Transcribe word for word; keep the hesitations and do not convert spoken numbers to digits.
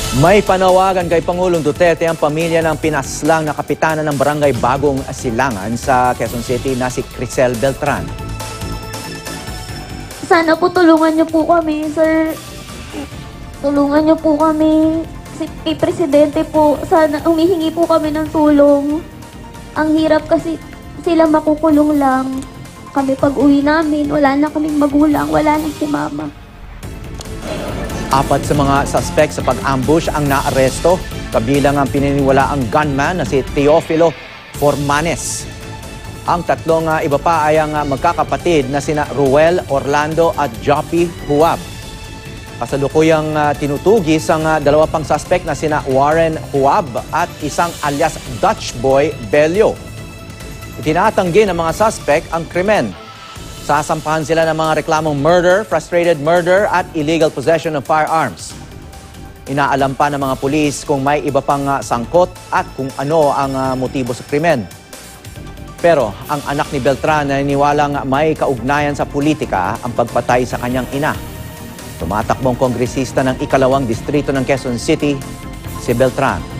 May panawagan kay Pangulong Duterte ang pamilya ng pinaslang na kapitana ng barangay Bagong Silangan sa Quezon City na si Crisel Beltran. Sana po tulungan niyo po kami, sir. Tulungan niyo po kami. Si, kay Presidente po, sana humihingi po kami ng tulong. Ang hirap kasi sila makukulong lang. Kami pag uwi namin, wala na kaming magulang, wala na si mama. Apat sa mga suspect sa pag-ambush ang naaresto, kabilang ang pininiwalaang gunman na si Teofilo Formanes. Ang tatlong uh, iba pa ay ang uh, magkakapatid na sina Ruel Orlando at Joppy Huab. Kasalukuyang uh, tinutugis ang uh, dalawa pang suspect na sina Warren Huab at isang alias Dutch Boy Bello. Itinatanggi ng mga suspect ang krimen. Sasampahan sila ng mga reklamong murder, frustrated murder at illegal possession of firearms. Inaalam pa ng mga pulis kung may iba pang uh, sangkot at kung ano ang uh, motibo sa krimen. Pero ang anak ni Beltran naniniwalang may kaugnayan sa politika ang pagpatay sa kanyang ina. Tumatakbong kongresista ng ikalawang distrito ng Quezon City, si Beltran.